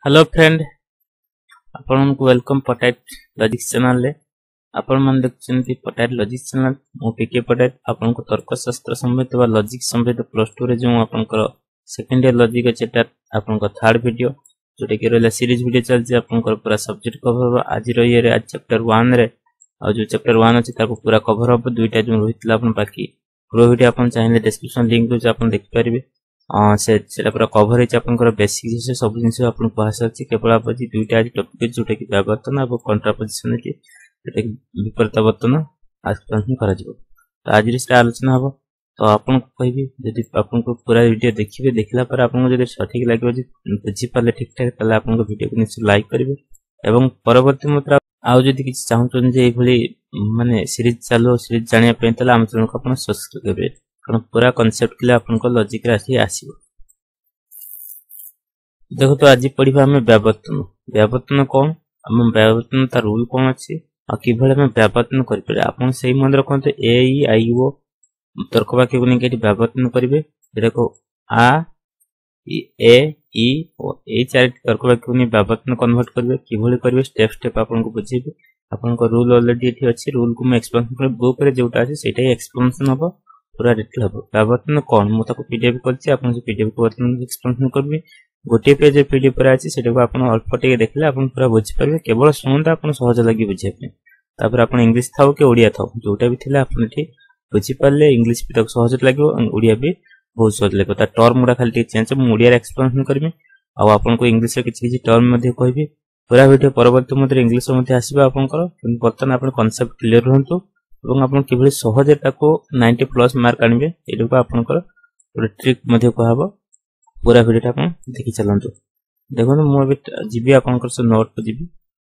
Hello friend, आपण को welcome पटायत logics channel ले। आपण मन देखछन्ती पटायत लॉजिक्स चैनल। मो पीके पटायत आपण को तर्कशास्त्र संबंधित वा लॉजिक संबंधित प्लस 2 रे जो आपण को सेकंड ईयर लॉजिक चैप्टर आपण को थर्ड वीडियो जोटे कि रहला सीरीज वीडियो चलछि। आपण को पूरा सब्जेक्ट कवर हो आज रो ये रे आज चैप्टर 1 रे आ जो चैप्टर 1 अछि ताको पूरा कवर हो। दुईटा जो रहितला आपण बाकी पूरा वीडियो आपण चाहिले डिस्क्रिप्शन लिंक जो आपण देख परिबे। सेटा पूरा कवर है आपनकर बेसिक से सब जिंस आपन पास अछि। केवल आप दुईटा आज टॉपिक जोटा कि व्यावर्तन और कॉन्ट्रापोजिशन के जोटा कि विपरीतवर्तन आज प्रश्न करा जिवो। तो आज रे आलोचना हबो। तो आपन को कहबी यदि आपन को पूरा वीडियो देखिबे देखला पर आपन को यदि सठिक लागबो जे बुझी पाले ठीक ठाक तले आपन को वीडियो को निश्चय लाइक करिवे एवं परवर्ती मात्रा आउ जदि किछ चाहउछन जे एभली माने सीरीज चालू सीरीज जानिया पे तले हम चैनल को आपन सब्सक्राइब करिवे कारण पूरा कांसेप्ट के लिए आपन को लॉजिक राशि आसीबो। देखो तो आज पढ़िबा हमें व्यावर्तन। व्यावर्तन कोन हम व्यावर्तन ता रूल कोन अछि आ किभले हम व्यावर्तन करि परे आपन सेही मन रखंते ए ई आई ओ तर्क वाक्य को निकेटी व्यावर्तन करिवे। देखो आ ए ई ओ ए चार तर्क वाक्य को नि व्यावर्तन कन्वर्ट करिवे किभले करिवे स्टेप स्टेप आपन को बुझिबे। आपन को रूल ऑलरेडी एठी अछि। रूल को मैं एक्सप्लेन कर बुक रे जोटा अछि सेटाई एक्सप्लेनेशन हबो पूरा डिटेल हबो। व्यावर्तन कोन मु ताको पीडीएफ करछि आपन से पीडीएफ को वर्तन एक्सप्लेनेशन करबी। गोटे पेज पीडीएफ पर अछि सेटा को आपन अल्प टिके देखले आपन पूरा बुझि परबे। केवल सुनता आपन सहज लागि बुझिया पे तापर आपन इंग्लिश थाओ के ओडिया थाओ जोटा भी थिला आपन एठी बुझि परले इंग्लिश भी तक सहज लागो ओडिया भी बहुत सहज लागो। ता टर्म गुडा खाली चेंज मु ओडिया रे एक्सप्लेनेशन करबी आ आपन को इंग्लिश रे किछि टर्म मध्ये कहबी। पूरा वीडियो परवर्ती मध्ये इंग्लिश मध्ये आसीबा आपन को बर्तन आपन कांसेप्ट क्लियर रहंतु এবং आपण किभली सहज ताको 90 प्लस मार्क आनिबे एडो को आपण को ट्रिक मध्ये कहबो। पूरा वीडियो आपण देखि चलंतु। देखो मु अबे जीबी आपण को नोट पे जीबी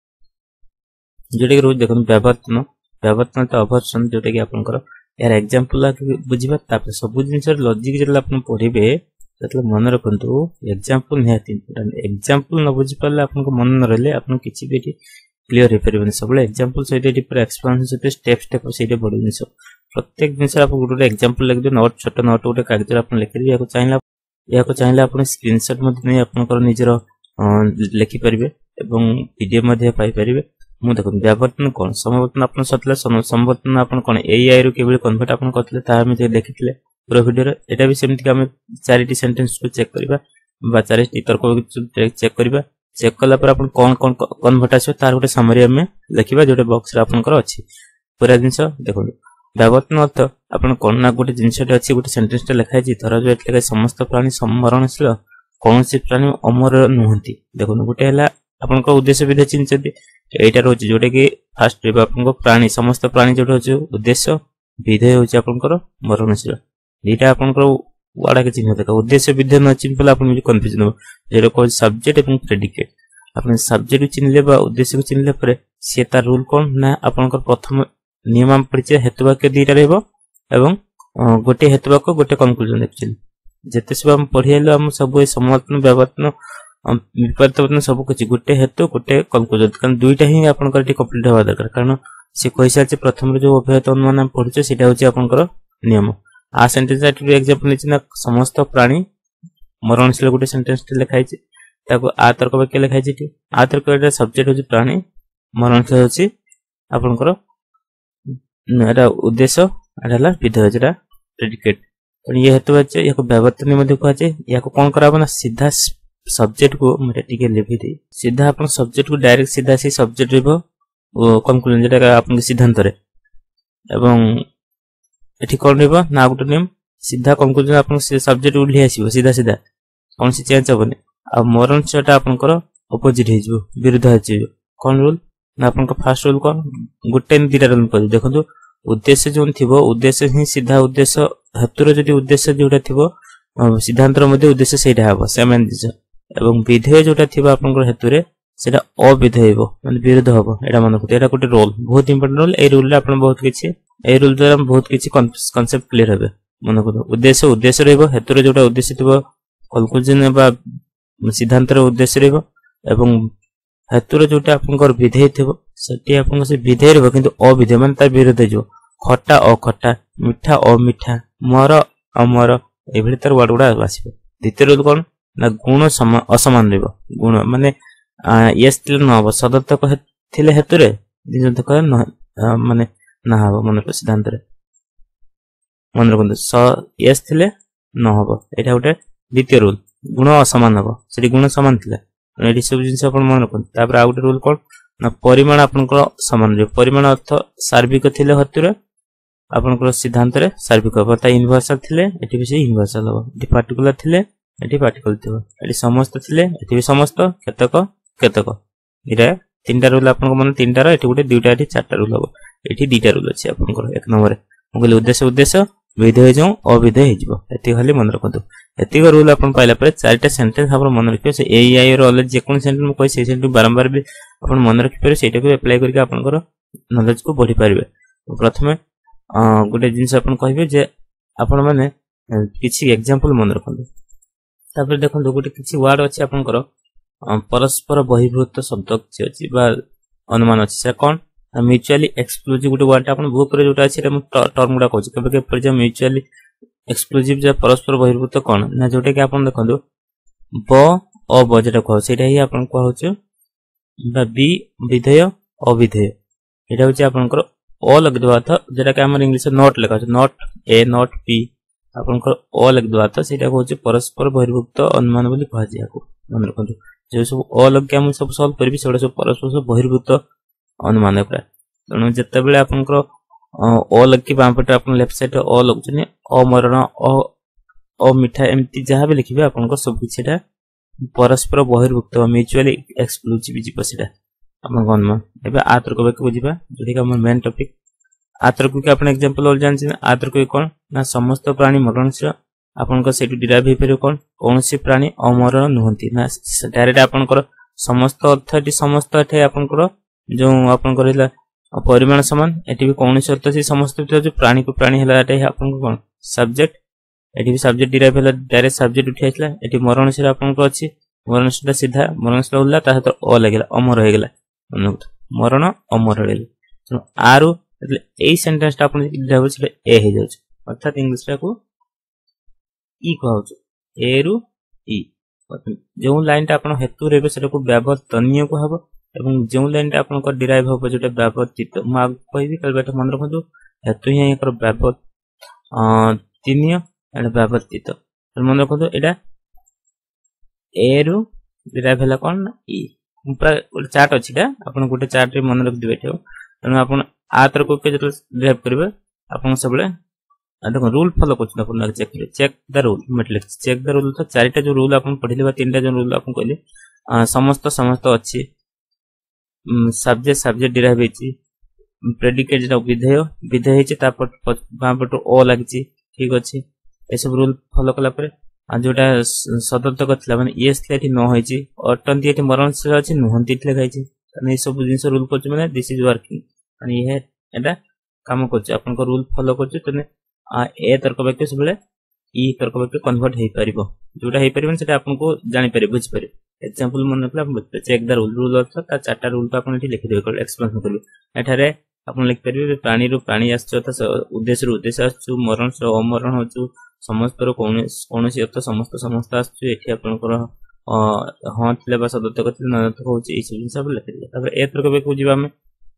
जेटे के रोज देखो व्यावर्तन व्यावर्तन तो obversion जेटे कि आपण को यार एग्जांपल ला बुझिबा तापर सब जिंस लॉजिक जेला आपण पढिबे ततले मन रखंतु एग्जांपल नेति इंपोर्टेंट। एग्जांपल न बुझि परले आपण को मन न रहले आपण किछि बेटी क्लियर हे परबे। सब एग्जांपल सहित पूरा एक्सप्लेनेशन सहित स्टेप स्टेप सहित बड़ जिंस प्रत्येक जिंस आप गोटे एग्जांपल लिख दे नोट छोट नोट गोटे कागज आप लिखि या को चाहेला आप स्क्रीनशॉट मध्ये नै आपनकर निजर लिखि परबे एवं पीडीएफ मध्ये पाई परबे। मु देखो व्यावर्तन कोन समवर्तन आपन सतले समवर्तन आपन कोन एआई रो केबे कन्वर्ट आपन करथले ता हम जे देखितले पूरा वीडियो रे। एटा भी सेमति हम चारिटी सेंटेंस को चेक करबा बा चारिटी तर्क को चेक करबा। चेक कला पर अपन कोन कोन कन्वर्ट आछो तार गोटे समरी हम लिखिबा जोटे बॉक्स रे आपनकर अछि। पूरा जिंस देखो व्यावर्तन अर्थ अपन कोन ना गोटे जिंसटे अछि गोटे सेंटेंस टे लिखाइ छि धर जो एटले समस्त प्राणी समरणशील कोनसी प्राणी अमर नहंती। देखो गोटे हला आपनकर उद्देश्य विधेय चिन्हते एटा रहछि जोटे कि फर्स्ट रे आपनकर प्राणी समस्त प्राणी जोटे अछि उद्देश्य विधेय होछि आपनकर मरणशील। एटा आपनकर वाडा के चिन्ह देखा उद्देश्य विधेय न चिन्ह पला आपन कंफ्यूजन हो जेरो को सब्जेक्ट एवं प्रेडिकेट। आपन सब्जेक्ट चिन्हले बा उद्देश्य को चिन्हले परे से तार रूल कोन ना आपनकर प्रथम नियम हम परिचय हेतु वाक्य दीटा रहबो एवं गोटे हेतु वाक्य गोटे कंक्लूजन एक्चुअली जते सब हम पढियलो हम सब ए समवर्तन व्यावर्तन विपरीतवर्तन सब कुछ गोटे हेतु गोटे कंक्लूजन कारण दुईटा ही आपनकर टी कंप्लीट होवा दरकार। कारण से कहिसा जे प्रथम रे जो अभ्यत अनुमान हम पढिछे सेटा होची आपनकर नियम। आ सेंटेंस एट एग्जांपल लेचिना समस्त प्राणी मरणशील गोटे सेंटेंस टे लिखाइ छि ताको आ तर्क वाक्य लिखाइ छि। आ तर्क वाक्य सब्जेक्ट होछि प्राणी मरणशील होछि आपनकर एटा उद्देश्य एटाला विधेय जेटा प्रेडिकेट। तो ये हेतु वाक्य याको व्यावर्तन मध्ये कहै छै याको कोन कराबो ना सीधा सब्जेक्ट को मते टिके लिखि दे सीधा अपन सब्जेक्ट को डायरेक्ट सीधा से सब्जेक्ट रहबो कंक्लूजन जेटा आपन के सिद्धांत रे एवं एठी कोन रहबो ना गुटे नेम सीधा कंक्लूजन आपन से सब्जेक्ट उली आसीबो सीधा सीधा कोन से चेंज होबने। आ मरण सेटा आपनकर अपोजिट हे जिवो विरुद्ध हे जिवो। कोन रूल ना आपनकर फर्स्ट रूल कोन गुटे दिटा रूल कर देखो उद्देश्य जोन थिबो उद्देश्य ही सीधा उद्देश्य हेतुर जदि उद्देश्य जोटा थिबो सिद्धांतर मध्ये उद्देश्य सेटा हबो सेमन दिस एवं विधेय जोटा थिबो आपनकर हेतुरे सेटा अविधेय हेबो माने विरुद्ध हबो। एटा मन को एटा गुटे रोल बहुत इंपोर्टेंट रोल। ए रूल रे आपन बहुत किछि ए रूल द्वारा बहुत किछि कांसेप्ट क्लियर हेबे। मन को उद्देश्य रहबो हेतुरे जोटा उद्देश्य थिबो कंक्लूजन बा सिद्धांतर उद्देश्य रहबो एवं हेतुरे जोटा आपनकर विधेय थिबो सेटी आपन से विधेय रहबो किंतु अविधेय माने तार विरुद्ध जो खट्टा अखट्टा मिठा अमिठा मर अमर एभली तार वर्ड गुडा आसीबो। द्वितीय रूल कोन ना गुण असमान रहइबो गुण माने यस थिले न हबो सदर्थक थिले हेतु रे निजर्थक न माने ना हबो मन को सिद्धांत रे मन रखंतु यस थिले न हबो एटा उटे द्वितीय रूल गुण असमान हबो सेठी गुण समान थिले एडी सब जिंस अपन मन रखंतु तापर आ उटे रूल कोन ना परिमाण आपनकर समान रे परिमाण अर्थ सार्विक थिले हेतु रे आपनकर सिद्धांत रे सार्विक हबो ता इनवर्सल थिले एठी भी से इनवर्सल हबो एठी पार्टिकुलर थिले एठी पार्टिकल थिबो एठी समस्त थिले एठी भी समस्त केतक केतक इरा तीनटा रूल आपन मन तीनटा रो एठी गुटे दुईटा एठी चारटा रूल हबो एठी दुईटा रूल अछि आपनकर एक नंबर मगले उद्देश्य विधेय जो अविधेय हिजबो एती खाली मन रखंतु एती रूल आपन पाइला पर चारटा सेंटेंस आपन मन रखियो से ए आई रो अलग जे कोन सेंटेंस म कहि से सेंटेंस बारंबार भी आपन मन रखि पर सेटा को अप्लाई करके आपनकर नॉलेज को बढ़ी पारिबे प्रथमे गुटे जिंस अपन कहबे जे अपन माने किछि एग्जांपल मन रखंतु तापर देखंतु गुटे किछि वर्ड अछि आपनकर परस्पर बहिर्भूत शब्द किछि अछि बा अनुमान अछि से कोन म्यूचुअली एक्सक्लूसिव गुटे वर्ड अपन बुक रे जोटा अछि टर्म गुडा कहछि केबे के पर जे म्यूचुअली एक्सक्लूसिव जे परस्पर बहिर्भूत कोन ना जोटे के अपन देखंतु ब अ ब जेटा कह सेटा ही अपन कहउछु बा बी विधेय अविधेय एटा होछि आपनकर ओ लगदवा था जेटा के हमर इंग्लिश नॉट लिखा छै नॉट ए नॉट पी आपनकर ओ लगदवा था सेटा होछि परस्पर बहिर्भूत अनुमान बोली कह जिया को मन रखंतु जे सब ओ लग के हम सब सॉल्व करबी सेटा सब परस्पर बहिर्भूत अनुमान एकरा तनो जत्ते बेले आपनकर ओ लग के बाम पटे आपन लेफ्ट साइड ओ लग छने अमरण ओ मिठा एमती जहा भी लिखिबे आपनकर सब किछटा परस्पर बहिर्भूत म्यूचुअली एक्सक्लूसिव जीव सेटा अपन गन में एबे आतर को बुझिबा जदि का मेन टॉपिक आतर को अपन एग्जांपल और जान छिन आतर को कोन ना समस्त प्राणी मरणशील अपन को सेटु डिराइव हे पेरो कोन कोनसी प्राणी अमरण नहंती ना डायरेक्ट अपन को समस्त अर्थटी समस्त एठे अपन को जो अपन करला परिमाण समान एटी भी कोनसी अर्थ से समस्त जो प्राणी को प्राणी हला एटे अपन को कोन सब्जेक्ट एटी भी सब्जेक्ट डिराइव हला डायरेक्ट सब्जेक्ट उठी आइतला एटी मरणशील अपन को अछि मरणशील सीधा मरणशील होला ता तो अ लागला अमर हो गेला मरण अमर हेले आरु એટલે এই সেন্টেন্সটা आपण লিখবে সেটা এ হয়ে যাচ্ছে অর্থাৎ ইংলিশটা কো ই কহাউছে এ রু ই जो লাইনটা आपण হেতু রেবে সেটা কো ব্যবর্তনীয় কো হবো এবং जो লাইনটা आपण को ডিরাইভ হবে যেটা ব্যবর্তিত মা কইবি কলবেটা মনে রাখନ୍ତୁ হেতু হি এकर ব্যবর্তনীয় এটা ব্যবর্তিত মনে রাখନ୍ତୁ এটা এ রু ডিরাইভ হলা কোন ই पूरा चार्ट अछि दा अपन गोटे चार्ट रे मन रख दिबे ठेउ तनो अपन आ तर को के जत ड्राइव करबे अपन सबले देखो रूल फॉलो करछ अपन चेक द रूल मतलब चेक द रूल तो चारटा जो रूल अपन पढिले बा तीनटा जो रूल अपन कहले समस्त अछि सब्जेक्ट डिराइव हेछि प्रेडिकेट जो विधेय हेछि ता बापटो ओ लागिछि ठीक अछि ए सब रूल फॉलो कला पर जोटा सदर्थक थिला माने यस थिलाठी न होइछि अटंती एठी मरणशील अछि नहंती थिला गाइछि तने सब जिंस रूल करछ माने दिस इज वर्किंग अनि हे एटा काम करछ आपन को रूल फॉलो करछ तने ए तर्क वाक्य सबले ई तर्क वाक्य कन्वर्ट हे परिबो जोटा हे परिबन सेटा आपन को जानि पारे बुझ पारे एग्जांपल मन नकला अपन चेक द रूल अर्थ ता चारटा रूल तो आपन एठी लिखि देबे एक्सप्लेन करबे एठारे आपन लिख परिबे प्राणी रो प्राणी आछो त उद्देश्य रो उद्देश्य आछो मरण से अमरण होछु समस्त रो कोनसी अर्थ समस्त आछो एठी आपन को हां थिले बा सदर्थक थिले नर्थक होछि ई सब हिसाब लिखि देबे तबे ए तर्क वाक्य बुझिबा हम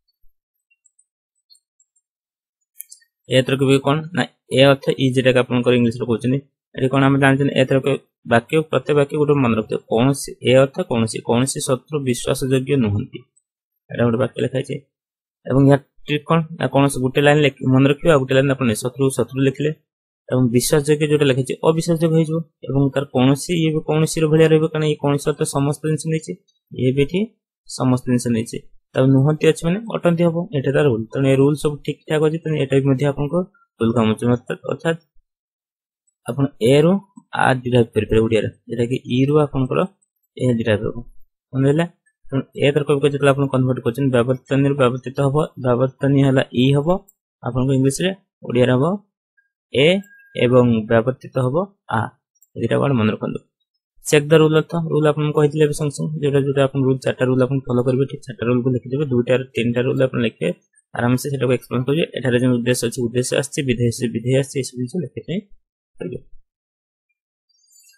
ए तर्क वाक्य कोन ना ए अर्थ ई जेटा का आपन को इंग्लिश रो कहछनी एठी कोन हम जानछन ए तर्क वाक्य प्रत्येक वाक्य गुटे मन रखते कोनसी ए अर्थ कोनसी शत्रु विश्वास योग्य नहंती एटा गुटे वाक्य लिखाइ छै एवं या ट्रिक कोन ना कोनसी गुटे लाइन मन रखियो गुटे लाइन आपन शत्रु लिखले एवं विश्वास योग्य जोटा लिखै छै अविश्वास योग्य होइजो एवं तार कोनसी ये कोनसी रो भलिया रहबो कने ई कोनसी तो समस्त जिंस नै छै ये बेठी समस्त जिंस नै छै तब नहंती अछि माने अटंती हबो एटा तार रूल तने रूल सब ठीक ठाक अछि तने एटा भी मध्ये आपन को रूल काम छै अर्थात आपन ए रो आ डिराइव कर पे उडिया जेटा कि ई रो आपन को ए डिराइव हो मनले ए तर्क को जेतला आपन कन्वर्ट करछन व्यववर्तनीय व्यववर्तित हबो व्यववर्तनीय हला ई हबो आपन को इंग्लिश रे उडिया रे हबो ए एवं व्यववर्तित हबो आ एटा कोन मन रखंदो चेक द रूल अर्थ रूल आपन कहितले संग संग जेटा आपन रूल चारटा रूल आपन फॉलो करबे ठीक चारटा रूल को लिखि देबे दुटा तीनटा रूल आपन लिखे आराम से सेटा को एक्सप्लेन करिए एठारे जे उद्देश्य अछि उद्देश्य आछि विधेय आछि सब लिखि नै करबे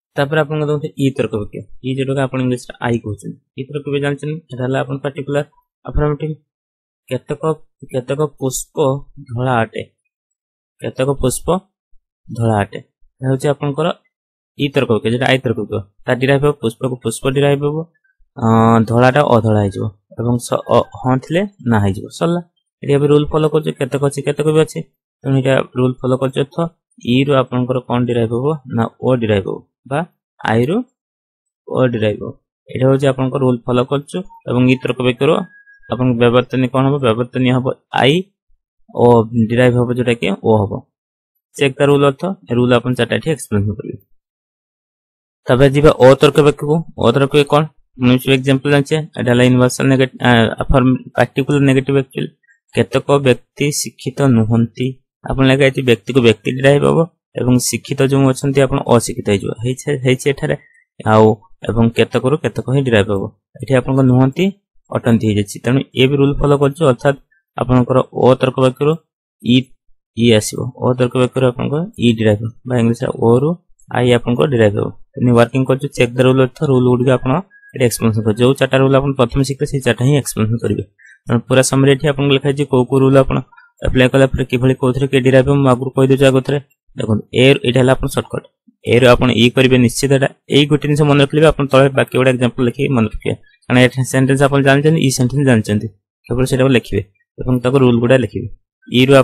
तापर आपन देखते ई तर्क वाक्य ई जेटा आपन इंग्लिश रे आई कहउछन ई तर्क वाक्य जानछन एटा हला आपन पर्टिकुलर अफर्मेटिव केतक पुष्प धळा आटे केतक पुष्प धळा आटे होछि आपनकर ई तर्क वाक्य जेटा आई तर्क वाक्य ता डिराइव हो पुष्प को पुष्प डिराइव हो धळाटा अधळा हिजो एवं ह थिले ना हिजो सल्ला एटी अब रूल फॉलो करछ केतक अछि केतक भी अछि तने एटा रूल फॉलो करछ त ई रो आपनकर कोन डिराइव हो ना ओ डिराइव हो बा आई रो ओ डिराइव हो एटा होछि आपनकर रूल फॉलो करछ एवं ई तर्क वाक्य रो आपन व्यवर्तन कोन हो व्यवर्तन हो आई ओ डिराइव हो जेटा के ओ हो चेक द रूल अर्थ रूल अपन चारटा ठी एक्सप्लेन करबे तबे जिबा ओ तर्क वाक्य को ओ तर्क वाक्य कोन मुझे एग्जांपल जानछे एटा ला inversion negative form particular negative actual केतक व्यक्ति शिक्षित नुहंती आपन लगा एति व्यक्ति को व्यक्ति डिराइव हो एवं शिक्षित जो अछंती आपन अशिक्षित हिजो हेछि एठारे आउ एवं केतक रो केतक ही डिराइव हो एठी आपन को नुहंती अटंती हे जछि तनु ए भी रूल फॉलो करछ अर्थात आपनकर ओ तर्क वाक्य रो ई आसीबो ओ तर्क वाक्य रो आपनकर ई डिराइव बा इंग्लिश रो ओ रो आई आपनकर डिराइव हो तनु वर्किंग करछ चेक द रूल अर्थ रूल गुड के आपन एटा एक्सप्लेनेशन कर जो चारटा रूल आपन प्रथम सिखले से चारटा ही एक्सप्लेनेशन करबे पूरा समरी एठी आपन लिखा जे को रूल आपन अप्लाई कला पर किभली कोथरे के डिराइव हम आगु कहि दो आगुथरे देखो ए एटा हला आपन शॉर्टकट ए रो आपन ई करबे निश्चित एटा एई गोटे निस मन रखलिबे आपन तळे बाकी गोटे एग्जांपल लिखि मन रखिए काना एटा सेंटेंस आपन जानछन ई सेंटेंस जानछन केवल सेटा लिखिबे एवं ताको रूल गुडा लिखिबे ई रो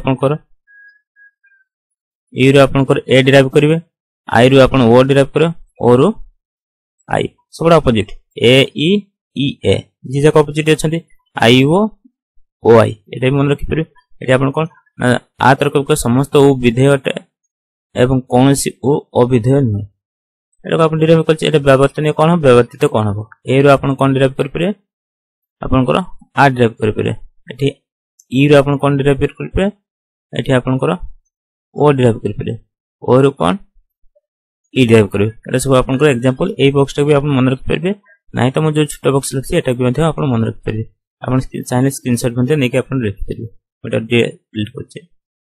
आपन कर ए डिराइव करबे आई रो आपन ओ डिराइव करो ओ रो आई सबडा अपोजिट ए ई ए जी जाक अपोजिट अछंती आई ओ आई एटा मन रखि परबे एटा आपन कोन आ तर्क को समस्त ओ विधेय अटे एवं कोनसी ओ अविधेय न एटा आपन डिराइव करछ एटा व्यवर्तन कोन हो व्यवर्तित कोन हो ए रो आपन कोन डिराइव कर परबे आपन को आ डिराइव कर परबे एठी ई रो आपन कोन डिराइव कर परबे एठी आपन को ओ डिराइव कर परबे ओ रो कोन ई डिराइव करबे एटा सब आपन को एग्जांपल ए बॉक्स टा भी आपन मन रख परबे नाही त म जो छोटा बॉक्स लखछि एटा भी मध्य आपन मन रख परबे आपन चाहे स्क्रीनशॉट मध्य नै के आपन रख परबे एटा डिलीट करछे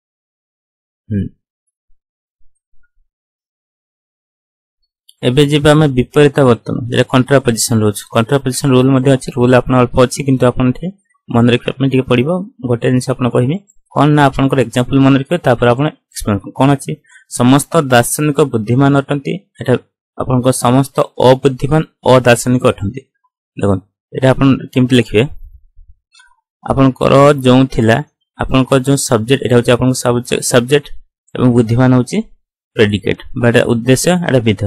एबे जेबा हम विपरीत वर्तन जेटा कंट्रापोजिशन रूल मध्ये अछि रूल आपन अल्प अछि किंतु आपन थे मन रख आपन ठीक पडिबो गोटे जिंस आपन कहिबे कोन ना आपन को एग्जांपल मन रखियो तापर आपन एक्सप्लेन कोन अछि समस्त दार्शनिक बुद्धिमान अटंती एटा आपन को समस्त अबुद्धिमान अदार्शनिक अटंती देखो एटा आपन केमति लिखिबे आपन को जो थिला आपन को जो सब्जेक्ट एटा होछि आपन सब्जेक्ट एवं बुद्धिमान होछि प्रेडिकेट बट उद्देश्य एटा विध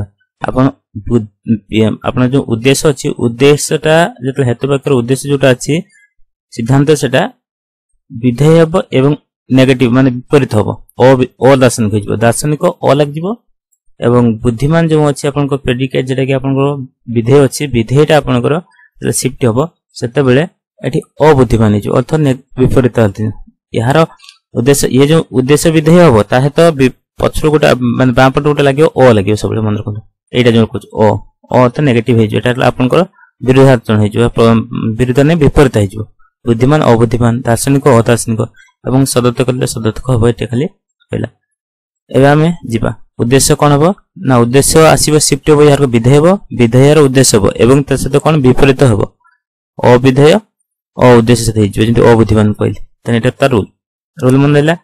आपन जो उद्देश्य अछि उद्देश्यटा जेतले हेतु वाक्यर उद्देश्य जोटा अछि सिद्धांत सेटा विधेय हबो एवं नेगेटिव माने विपरीत हबो ओ दार्शनिक हिजबो दार्शनिक ओ लाग जिवो एवं बुद्धिमान जो अछि आपन को प्रेडिकेट जेटा कि आपन को विधेय अछि विधेयटा आपन को शिफ्ट हबो सेते बेले एठी अबुद्धिमान हिजो अर्थ विपरीत हथि यार उद्देश्य ये जो उद्देश्य विधेय हबो ताहे तो पछरो गोटा माने बापट गोटा लागियो ओ लागियो सबले मन रखो एटा जो कुछ ओ तो नेगेटिव हिजो एटा आपन को विरोधाचरण हिजो विरुद्ध ने विपरीत हिजो बुद्धिमान अबुद्धिमान दार्शनिक अदार्शनिक एवं सदर्थ करले सदर्थ हबो एटा खाली कहला एबे हमें जिबा उद्देश्य कोन हबो ना उद्देश्य आसीबो शिफ्ट हबो यार को विधेय हबो विधेयर उद्देश्य हबो एवं त सहित कोन विपरीत हबो अविधेय अ उद्देश्य सहित हिजो जेंति अबुद्धिमान कहले तने एटा रूल मन लेला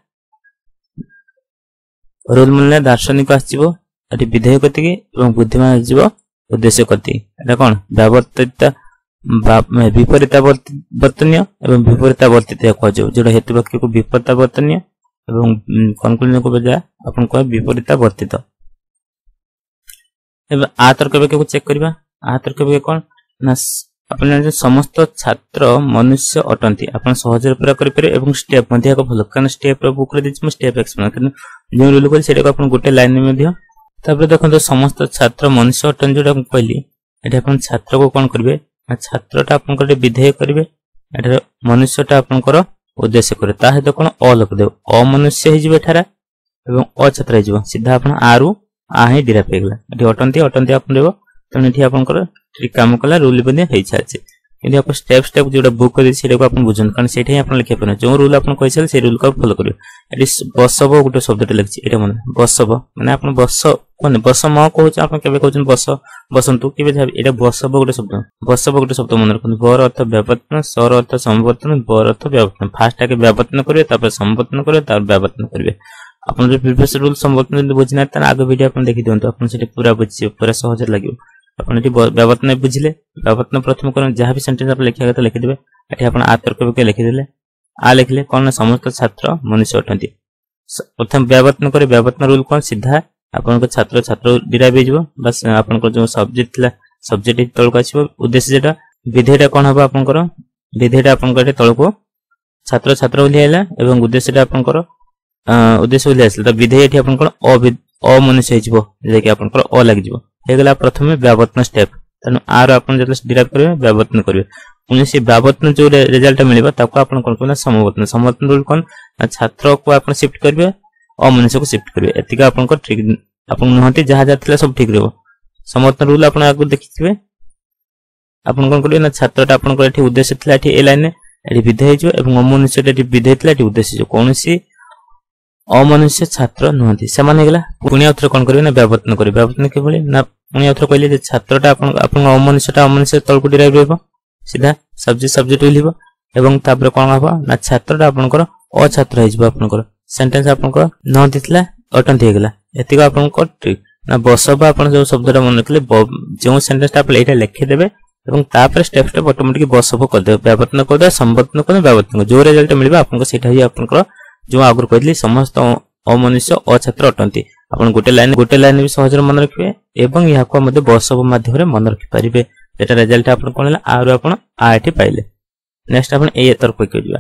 रूल मन ले दार्शनिक आसीबो एटी विधेय कति एवं बुद्धिमान आसीबो उद्देश्य कति एटा कोन व्यवर्तित विपरीत वर्तनीय एवं विपरीत वर्तित कहजो जेडा हेतु वाक्य को विपरीत वर्तनीय एवं कंक्लूजन को बजा अपन को विपरीत वर्तित एवं आ तर्क वाक्य को चेक करबा आ तर्क वाक्य कोन ना अपन समस्त छात्र मनुष्य अटंती अपन सहज पूरा करि पारे एवं स्टेप मध्ये को फॉलो करन स्टेप रो बुक रे दिस स्टेप एक्सप्लेन करन जो रूल को सेटा को अपन गोटे लाइन में मध्ये तापर देखो समस्त छात्र मनुष्य अटंती जोटा कहली एटा अपन छात्र को कोन करबे छात्रटा आपन को विधेय करबे एटा मनुष्यटा आपन को उद्देश्य करे ता हेतु कोन अ लख देव अमनुष्य हि जिवे थारा एवं अछात्र हि जिवो सीधा आपन आरु आ ही डिराइव हेगला एठी अटंती आपन देव तने एठी आपन को ठीक काम कला रूल बने हेइ छाचे कि आप स्टेप स्टेप जो बुक कर को आप बुझे कारण से आप लिखे पारे जो रूल आप कही से रूल को फॉलो करेंगे। ये बसव गोटे शब्द लिखी ये मन बसव माने आप बस कौन बस म कौन आप कहते बस बसंतु के ये बसव गोटे शब्द मन रखते बर अर्थ व्यावर्तन सर अर्थ समवर्तन बर अर्थ व्यावर्तन फास्ट आगे व्यावर्तन करेंगे समवर्तन करेंगे व्यावर्तन करेंगे। आप जो प्रीवियस रूल समवर्तन बुझी ना आग वीडियो आप देखी दिखाँ आप पूरा बुझे पूरा सहज लगे। आप व्यावर्तन बुझे व्यावर्तन प्रथम करें जहाँ भी सेंटेंस आप लिखा गया लिखिदे ये आप आ तर्क विज्ञान लिखिदे आ लिखले कौन समस्त छात्र मनुष्य अटंती प्रथम व्यावर्तन करे व्यावर्तन रूल कौन सीधा आपन छात्र छात्र डिराइव हो बस आपन जो सब्जेक्ट थिला सब्जेक्ट तलक आसीबो उद्देश्य जेटा विधेयटा कौन हबो आपन विधेयटा आपन तलक छात्र छात्र बोली आइला एवं उद्देश्यटा आपन उद्देश्य बोली आसला तो विधेय एठी आपन अमनुष्य हो जे कि आपन अ लाग जिवो हे गला प्रथम व्यावर्तन स्टेप तनु आर आपन जतले डिराइव करिवे व्यावर्तन करिवे पुनी से व्यावर्तन जो रिजल्ट मिलबा ताको आपन कोन कोन समवर्तन समवर्तन रूल कोन छात्र को आपन शिफ्ट करिवे अमनुष्य को शिफ्ट करिवे एतिका आपन को ठीक आपन नहति जहा जातला सब ठीक रहबो। समवर्तन रूल आपन आगु देखिथिबे आपन कोन करिवे ना छात्रटा आपन को एठी उद्देश्य थिला एठी ए लाइन एठी विधेय जो एवं अमनुष्य एठी विधेय थिला एठी उद्देश्य जो कोनसी अमनुष्य छात्र नुहति से माने गेला पुणी आउथरे कोन करिवे ना व्यावर्तन करिवे व्यावर्तन के भली ना पुणी आउथरे कहले जे छात्रटा आपन अमनुष्यटा अमनुष्य तलको डिराइव रहबो सीधा सब्जेक्ट लिखबो एवं तापर कोन हबो ना छात्रटा आपनकर अछात्र हे जबो आपनकर सेंटेंस आपनकर न दितला अटंती हे गेला एतिका आपनकर ट्रिक ना बसबा आपन जो शब्दटा मन रखले जो सेंटेंसटा आप एटा लिखि देबे एवं तापर स्टेप स्टेप ऑटोमेटिक बसबो कर देबे व्यावर्तन कर दे संवर्तन कर व्यावर्तन जो रिजल्ट मिलबा आपनकर सेटा ही आपनकर जो आगुर कहली समस्त अमनुष्य अछात्र अटंती आपन गोटे लाइन भी सहज मन रखिबे एवं या को मध्ये बसब माध्यम रे मन रखि परिबे एटा रिजल्ट आपन कोनला आरो आपन आ एठी पाइले। नेक्स्ट आपन ए तर्क कइबा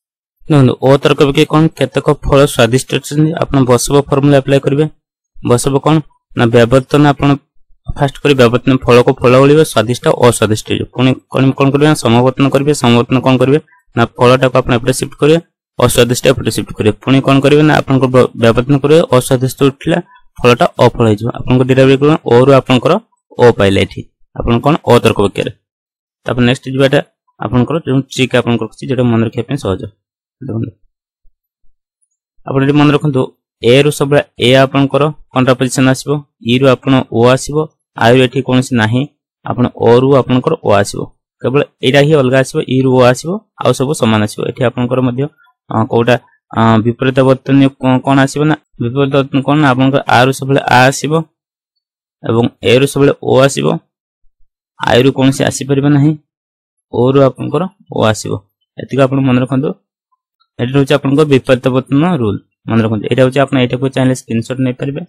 न ओ तर्क के कोन केतक फल स्वादिष्ट आपन बसब फार्मूला अप्लाई करिवे बसब कोन ना व्यावर्तन आपन फास्ट करी व्यावर्तन फल को फल बोलिबे स्वादिष्ट अस्वादिष्ट पुनी कोन करिवे समवर्तन करिवे समवर्तन कोन करिवे ना फलटा को आपन एपटे शिफ्ट करिवे अस्वादिष्ट एपटे शिफ्ट करिवे पुनी कोन करिवे ना आपन को व्यावर्तन करिवे अस्वादिष्ट उठला फलटा अफल हो जिवो आपन को डिराइव करिवे ओ रु आपन को ओ पाइले एठी आपन कोन ओ तर्क वाक्य रे तब नेक्स्ट जिबाटा आपन को जो ट्रिक आपन को जेटा मन रखिया पे सहज देखो आपन जे मन रखंतो ए रु सबला ए आपन को कंट्रापोजिशन आसीबो ई रु आपन ओ आसीबो आ रु एठी कोनसी नाही आपन ओ रु आपन को ओ आसीबो केवल एटा ही अलग आसीबो ई रु ओ आसीबो आ सब समान आसीबो एठी आपन को मध्य कोटा विपरीत वर्तन कोन आसीबो ना विपरीत वर्तन कोन आपन को आ रु सबला आ आसीबो एवं ए रु सबला ओ आसीबो आई रु कोन से आसी परिबा नाही ओ रु आपन को ओ आसीबो एतिका आपन मन रखंतो एटा होचे आपन को विपरीत वर्तन रूल मन रखंतो एटा होचे आपन एटा को चाहे स्क्रीनशॉट नै परिबे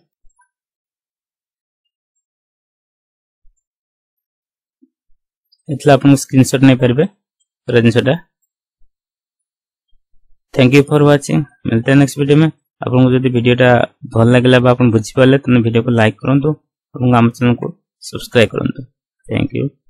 एतला आपन स्क्रीनशॉट नै परिबे रेजिस्टरटा। थैंक यू फॉर वाचिंग मिलते हैं नेक्स्ट वीडियो में। आपन को जदि वीडियोटा भल लागला बा आपन बुझि पाले तने वीडियो को लाइक करंतु और हम चैनल को सब्सक्राइब करंतु। Thank you.